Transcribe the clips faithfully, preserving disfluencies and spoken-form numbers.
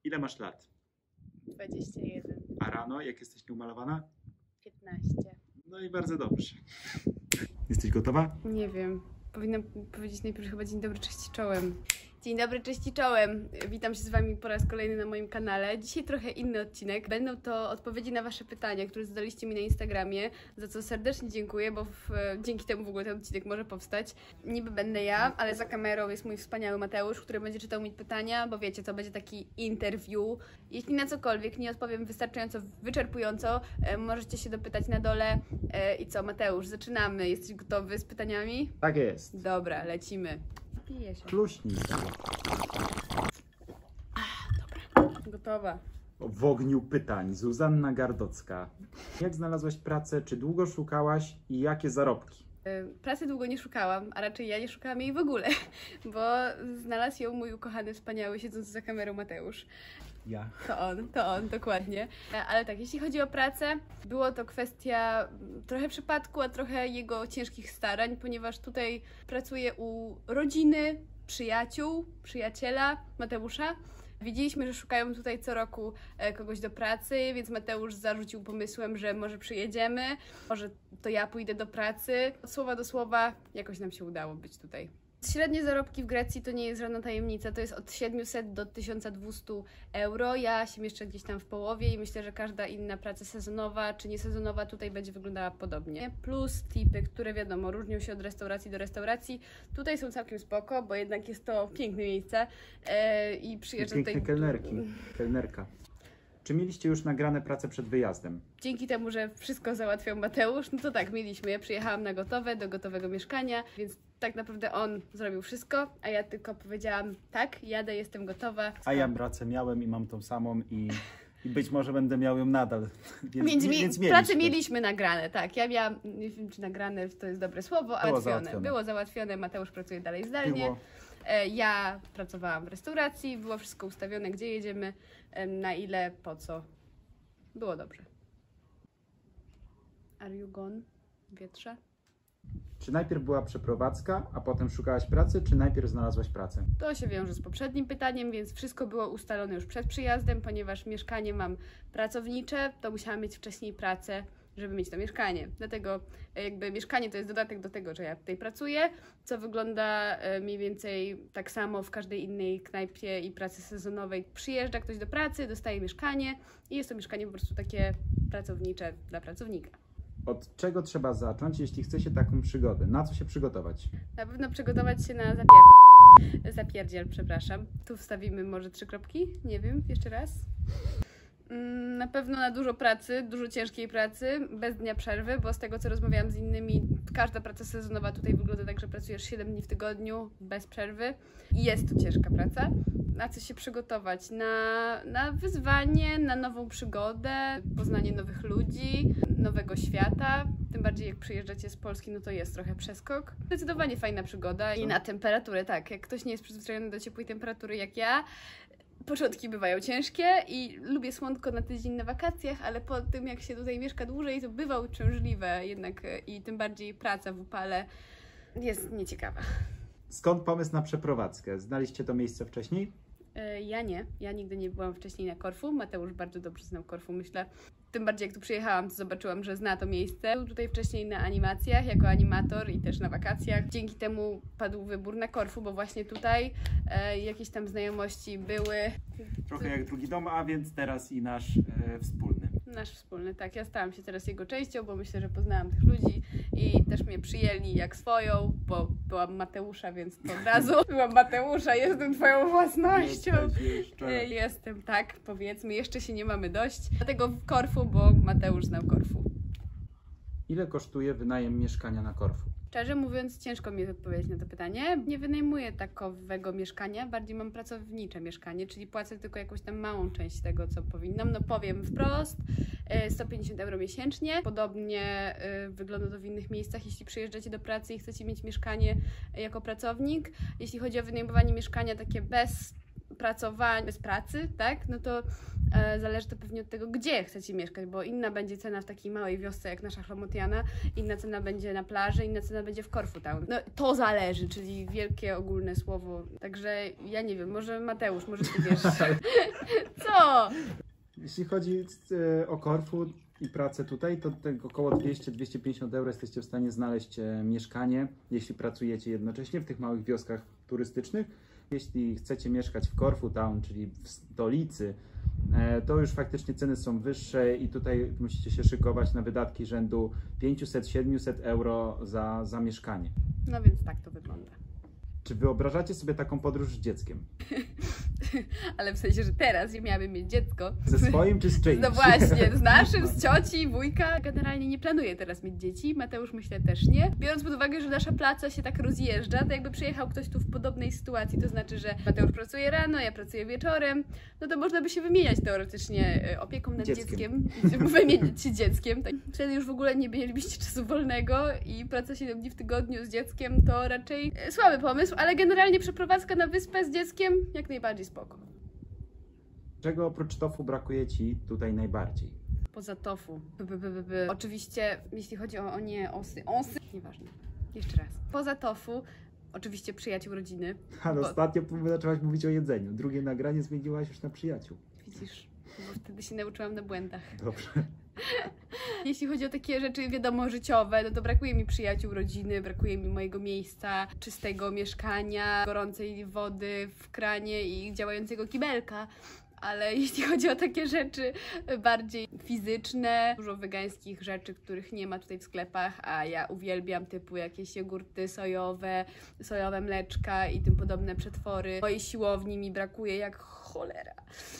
Ile masz lat? dwadzieścia jeden. A rano, jak jesteś nieumalowana? piętnaście. No i bardzo dobrze. Jesteś gotowa? Nie wiem. Powinnam powiedzieć najpierw chyba dzień dobry, cześć czołem. Dzień dobry, cześć i czołem. Witam się z Wami po raz kolejny na moim kanale. Dzisiaj trochę inny odcinek. Będą to odpowiedzi na Wasze pytania, które zadaliście mi na Instagramie, za co serdecznie dziękuję, bo w, dzięki temu w ogóle ten odcinek może powstać. Niby będę ja, ale za kamerą jest mój wspaniały Mateusz, który będzie czytał mi pytania, bo wiecie, to będzie taki interview. Jeśli na cokolwiek nie odpowiem wystarczająco wyczerpująco, e, możecie się dopytać na dole. E, I co, Mateusz, zaczynamy. Jesteś gotowy z pytaniami? Tak jest. Dobra, lecimy. Piję się. Kluśnij. Gotowa. W ogniu pytań. Zuzanna Gardocka. Jak znalazłaś pracę? Czy długo szukałaś? I jakie zarobki? Pracy długo nie szukałam, a raczej ja nie szukałam jej w ogóle, bo znalazł ją mój ukochany, wspaniały, siedzący za kamerą Mateusz. Ja. To on, to on, dokładnie. Ale tak, jeśli chodzi o pracę, było to kwestia trochę przypadku, a trochę jego ciężkich starań, ponieważ tutaj pracuję u rodziny, przyjaciół, przyjaciela Mateusza. Widzieliśmy, że szukają tutaj co roku kogoś do pracy, więc Mateusz zarzucił pomysłem, że może przyjedziemy, może to ja pójdę do pracy. Od słowa do słowa jakoś nam się udało być tutaj. Średnie zarobki w Grecji to nie jest żadna tajemnica, to jest od siedmiuset do tysiąca dwustu euro. Ja się mieszczę gdzieś tam w połowie i myślę, że każda inna praca sezonowa czy niesezonowa tutaj będzie wyglądała podobnie. Plus tipy, które wiadomo różnią się od restauracji do restauracji. Tutaj są całkiem spoko, bo jednak jest to piękne miejsce e, i przyjeżdżam tutaj... Piękne kelnerki, kelnerka. Czy mieliście już nagrane prace przed wyjazdem? Dzięki temu, że wszystko załatwiał Mateusz, no to tak, mieliśmy. Ja przyjechałam na gotowe, do gotowego mieszkania, więc tak naprawdę on zrobił wszystko, a ja tylko powiedziałam, tak, jadę, jestem gotowa. A ja pracę miałem i mam tą samą i, i być może będę miał ją nadal. Więc, Więc, mi, więc pracę mieliśmy nagrane, tak. Ja miałam, nie wiem czy nagrane to jest dobre słowo, ale Było załatwione. załatwione. Było załatwione, Mateusz pracuje dalej zdalnie. Było. E, Ja pracowałam w restauracji, było wszystko ustawione, gdzie jedziemy, e, na ile, po co. Było dobrze. Are you gone? Wietrze? Czy najpierw była przeprowadzka, a potem szukałaś pracy, czy najpierw znalazłaś pracę? To się wiąże z poprzednim pytaniem, więc wszystko było ustalone już przed przyjazdem, ponieważ mieszkanie mam pracownicze, to musiałam mieć wcześniej pracę, żeby mieć to mieszkanie. Dlatego jakby mieszkanie to jest dodatek do tego, że ja tutaj pracuję, co wygląda mniej więcej tak samo w każdej innej knajpie i pracy sezonowej. Przyjeżdża ktoś do pracy, dostaje mieszkanie i jest to mieszkanie po prostu takie pracownicze dla pracownika. Od czego trzeba zacząć, jeśli chce się taką przygodę? Na co się przygotować? Na pewno przygotować się na zapier... zapierdziel, przepraszam. Tu wstawimy może trzy kropki? Nie wiem, jeszcze raz. Na pewno na dużo pracy, dużo ciężkiej pracy, bez dnia przerwy, bo z tego co rozmawiałam z innymi, każda praca sezonowa tutaj wygląda tak, że pracujesz siedem dni w tygodniu, bez przerwy i jest to ciężka praca. Na co się przygotować? Na, na wyzwanie, na nową przygodę, poznanie nowych ludzi, nowego świata. Tym bardziej jak przyjeżdżacie z Polski, no to jest trochę przeskok. Zdecydowanie fajna przygoda i na temperaturę, tak, jak ktoś nie jest przyzwyczajony do ciepłej temperatury jak ja, początki bywają ciężkie i lubię słonko na tydzień na wakacjach, ale po tym jak się tutaj mieszka dłużej, to bywa uciążliwe jednak i tym bardziej praca w upale jest nieciekawa. Skąd pomysł na przeprowadzkę? Znaliście to miejsce wcześniej? Ja nie, ja nigdy nie byłam wcześniej na Korfu, Mateusz bardzo dobrze znał Korfu, myślę. Tym bardziej jak tu przyjechałam, to zobaczyłam, że zna to miejsce. Był tutaj wcześniej na animacjach, jako animator i też na wakacjach. Dzięki temu padł wybór na Korfu, bo właśnie tutaj e, jakieś tam znajomości były. Trochę jak drugi dom, a więc teraz i nasz e, wspólny. Nasz wspólny, tak. Ja stałam się teraz jego częścią, bo myślę, że poznałam tych ludzi i też mnie przyjęli jak swoją, bo byłam Mateusza, więc to od razu byłam Mateusza, jestem twoją własnością. Jeszcze. Jestem, tak, powiedzmy, jeszcze się nie mamy dość. Dlatego w Korfu, bo Mateusz znał Korfu. Ile kosztuje wynajem mieszkania na Korfu? Szczerze mówiąc, ciężko mi jest odpowiedzieć na to pytanie. Nie wynajmuję takowego mieszkania, bardziej mam pracownicze mieszkanie, czyli płacę tylko jakąś tam małą część tego, co powinnam. No powiem wprost, sto pięćdziesiąt euro miesięcznie. Podobnie wygląda to w innych miejscach, jeśli przyjeżdżacie do pracy i chcecie mieć mieszkanie jako pracownik. Jeśli chodzi o wynajmowanie mieszkania takie bez pracowania, bez pracy, tak, no to e, zależy to pewnie od tego, gdzie chcecie mieszkać, bo inna będzie cena w takiej małej wiosce jak nasza Chromotiana, inna cena będzie na plaży, inna cena będzie w Korfu Town. No to zależy, czyli wielkie ogólne słowo, także ja nie wiem, może Mateusz, może ty wiesz. Co co? Jeśli chodzi e, o Korfu i pracę tutaj, to tak około dwieście do dwustu pięćdziesięciu euro jesteście w stanie znaleźć e, mieszkanie, jeśli pracujecie jednocześnie w tych małych wioskach turystycznych. Jeśli chcecie mieszkać w Korfu Town, czyli w stolicy, e, to już faktycznie ceny są wyższe i tutaj musicie się szykować na wydatki rzędu pięćset do siedmiuset euro za, za mieszkanie. No więc tak to wygląda. Czy wyobrażacie sobie taką podróż z dzieckiem? Ale w sensie, że teraz ja miałabym mieć dziecko. Ze swoim czy z czyimś? No właśnie, z naszym, z cioci, wujka. Generalnie nie planuję teraz mieć dzieci. Mateusz myślę też nie. Biorąc pod uwagę, że nasza praca się tak rozjeżdża, to jakby przyjechał ktoś tu w podobnej sytuacji, to znaczy, że Mateusz pracuje rano, ja pracuję wieczorem, no to można by się wymieniać teoretycznie opieką nad dzieckiem. dzieckiem. Wymieniać się dzieckiem. Tak. Wtedy już w ogóle nie mielibyście czasu wolnego i praca siedem dni w tygodniu z dzieckiem to raczej słaby pomysł, ale generalnie przeprowadzka na wyspę z dzieckiem jak najbardziej spoko. Czego oprócz tofu brakuje Ci tutaj najbardziej? Poza tofu. B, b, b, b. Oczywiście, jeśli chodzi o, o nie, osy, osy, nieważne. Jeszcze raz. Poza tofu, oczywiście przyjaciół rodziny. Ale Bo... ostatnio zaczęłaś mówić o jedzeniu. Drugie nagranie zmieniłaś już na przyjaciół. Widzisz, bo wtedy się nauczyłam na błędach. Dobrze. Jeśli chodzi o takie rzeczy, wiadomo, życiowe, no to brakuje mi przyjaciół, rodziny, brakuje mi mojego miejsca, czystego mieszkania, gorącej wody w kranie i działającego kibelka. Ale jeśli chodzi o takie rzeczy bardziej fizyczne, dużo wegańskich rzeczy, których nie ma tutaj w sklepach, a ja uwielbiam, typu jakieś jogurty sojowe, sojowe mleczka i tym podobne przetwory. Mojej siłowni mi brakuje jak cholera,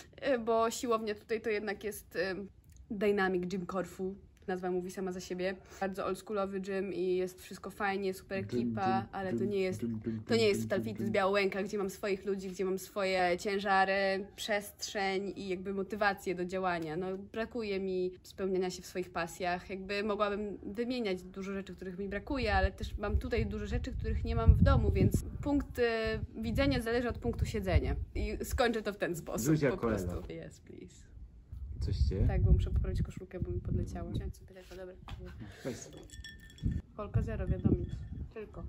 bo siłownia tutaj to jednak jest Dynamic Gym Korfu. Nazwa mówi sama za siebie. Bardzo oldschoolowy gym i jest wszystko fajnie, super ekipa, ale to nie jest, to nie jest Total Fitness Białołęka, gdzie mam swoich ludzi, gdzie mam swoje ciężary, przestrzeń i jakby motywację do działania. No, brakuje mi spełniania się w swoich pasjach. Jakby mogłabym wymieniać dużo rzeczy, których mi brakuje, ale też mam tutaj dużo rzeczy, których nie mam w domu, więc punkt y, widzenia zależy od punktu siedzenia. I skończę to w ten sposób. Zuzia po Kolela. prostu. Yes, please. Coś Cię? Tak, bo muszę poprawić koszulkę, bo mi podleciało. Chciałam sobie pytać, dobra. Weź sobie. Kolka zero, wiadomo. Tylko.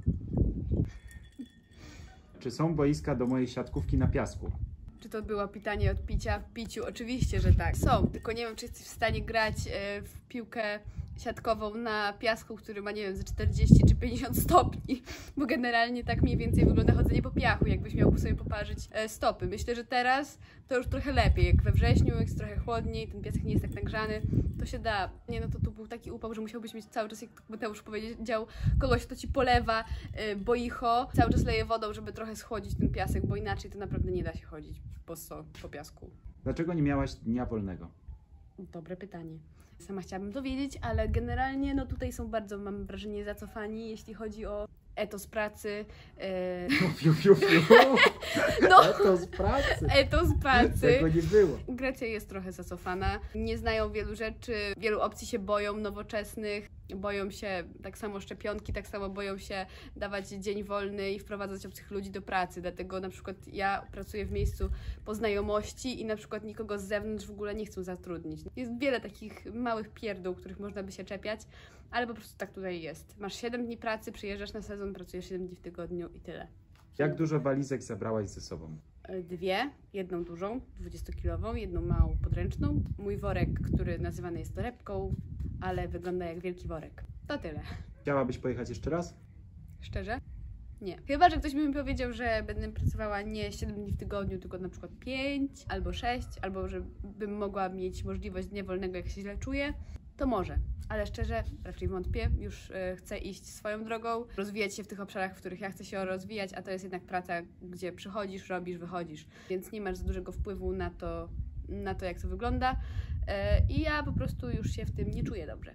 Czy są boiska do mojej siatkówki na piasku? Czy to było pytanie od picia w piciu? Oczywiście, że tak. Są, tylko nie wiem, czy jesteś w stanie grać e, w piłkę siatkową na piasku, który ma, nie wiem, ze czterdzieści czy pięćdziesiąt stopni, bo generalnie tak mniej więcej wygląda chodzenie po piachu, jakbyś miał sobie poparzyć e, stopy. Myślę, że teraz to już trochę lepiej, jak we wrześniu, jak jest trochę chłodniej, ten piasek nie jest tak nagrzany, to się da. Nie, no to tu był taki upał, że musiałbyś mieć cały czas, jak Mateusz powiedział, kogoś, kto ci polewa e, boicho, cały czas leje wodą, żeby trochę schłodzić ten piasek, bo inaczej to naprawdę nie da się chodzić po, so, po piasku. Dlaczego nie miałaś dnia wolnego? Dobre pytanie. Sama chciałabym to wiedzieć, ale generalnie no tutaj są bardzo, mam wrażenie, zacofani, jeśli chodzi o etos pracy. E... Fiu, fiu, fiu. No. Etos pracy. Etos pracy. Tego nie było. Grecja jest trochę zacofana. Nie znają wielu rzeczy, wielu opcji się boją nowoczesnych, boją się tak samo szczepionki, tak samo boją się dawać dzień wolny i wprowadzać obcych ludzi do pracy. Dlatego na przykład ja pracuję w miejscu po znajomości i na przykład nikogo z zewnątrz w ogóle nie chcą zatrudnić. Jest wiele takich małych pierdół, których można by się czepiać, ale po prostu tak tutaj jest. Masz siedem dni pracy, przyjeżdżasz na sezon, pracujesz siedem dni w tygodniu i tyle. Jak dużo walizek zabrałaś ze sobą? Dwie, jedną dużą, dwudziestokilową, jedną małą podręczną. Mój worek, który nazywany jest torebką, ale wygląda jak wielki worek. To tyle. Chciałabyś pojechać jeszcze raz? Szczerze? Nie. Chyba, że ktoś by mi powiedział, że będę pracowała nie siedem dni w tygodniu, tylko na przykład pięć albo sześć, albo że bym mogła mieć możliwość dnia wolnego, jak się źle czuję, to może. Ale szczerze, raczej wątpię. Już y, chcę iść swoją drogą, rozwijać się w tych obszarach, w których ja chcę się rozwijać, a to jest jednak praca, gdzie przychodzisz, robisz, wychodzisz. Więc nie masz za dużego wpływu na to, na to jak to wygląda. Y, I ja po prostu już się w tym nie czuję dobrze.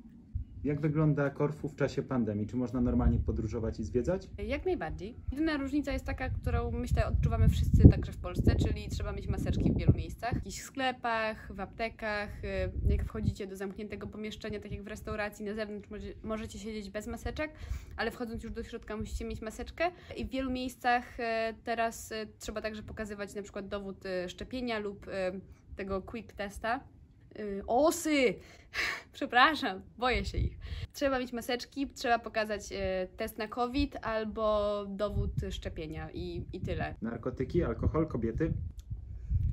Jak wygląda Korfu w czasie pandemii? Czy można normalnie podróżować i zwiedzać? Jak najbardziej. Jedyna różnica jest taka, którą myślę odczuwamy wszyscy także w Polsce, czyli trzeba mieć maseczki w wielu miejscach. W jakichś sklepach, w aptekach, jak wchodzicie do zamkniętego pomieszczenia, tak jak w restauracji, na zewnątrz możecie siedzieć bez maseczek, ale wchodząc już do środka musicie mieć maseczkę. I w wielu miejscach teraz trzeba także pokazywać na przykład dowód szczepienia lub tego quick testa. Yy, osy! Przepraszam, boję się ich. Trzeba mieć maseczki, trzeba pokazać yy, test na COVID albo dowód szczepienia i, i tyle. Narkotyki, alkohol, kobiety?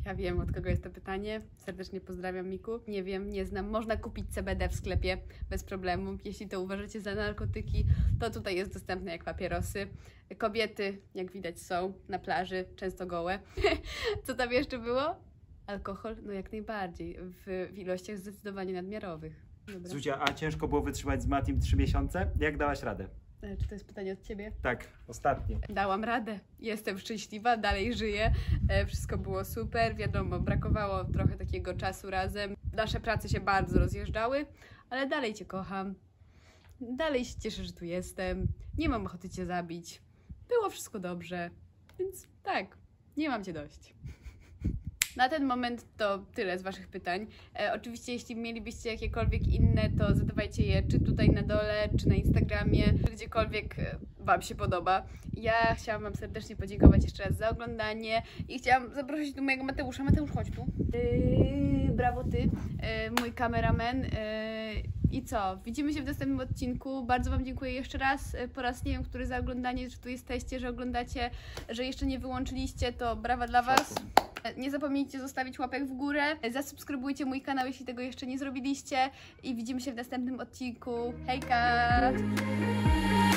Ja wiem, od kogo jest to pytanie. Serdecznie pozdrawiam, Miku. Nie wiem, nie znam. Można kupić C B D w sklepie bez problemu. Jeśli to uważacie za narkotyki, to tutaj jest dostępne jak papierosy. Kobiety, jak widać, są na plaży, często gołe. Co tam jeszcze było? Alkohol? No jak najbardziej. W, w ilościach zdecydowanie nadmiarowych. Dobra. Zuzia, a ciężko było wytrzymać z Matim trzy miesiące? Jak dałaś radę? E, Czy to jest pytanie od Ciebie? Tak, ostatnie. Dałam radę. Jestem szczęśliwa, dalej żyję. E, Wszystko było super. Wiadomo, brakowało trochę takiego czasu razem. Nasze prace się bardzo rozjeżdżały, ale dalej Cię kocham. Dalej się cieszę, że tu jestem. Nie mam ochoty Cię zabić. Było wszystko dobrze. Więc tak, nie mam Cię dość. Na ten moment to tyle z Waszych pytań. E, oczywiście, jeśli mielibyście jakiekolwiek inne, to zadawajcie je czy tutaj na dole, czy na Instagramie, czy gdziekolwiek e, Wam się podoba. Ja chciałam Wam serdecznie podziękować jeszcze raz za oglądanie i chciałam zaprosić tu mojego Mateusza. Mateusz, chodź tu. Yy, brawo Ty, yy, mój kameraman. Yy, I co? Widzimy się w następnym odcinku. Bardzo Wam dziękuję jeszcze raz. Yy, po raz nie wiem, który za oglądanie, że tu jesteście, że oglądacie, że jeszcze nie wyłączyliście, to brawa dla Was. Nie zapomnijcie zostawić łapek w górę, zasubskrybujcie mój kanał, jeśli tego jeszcze nie zrobiliście i widzimy się w następnym odcinku. Hejka!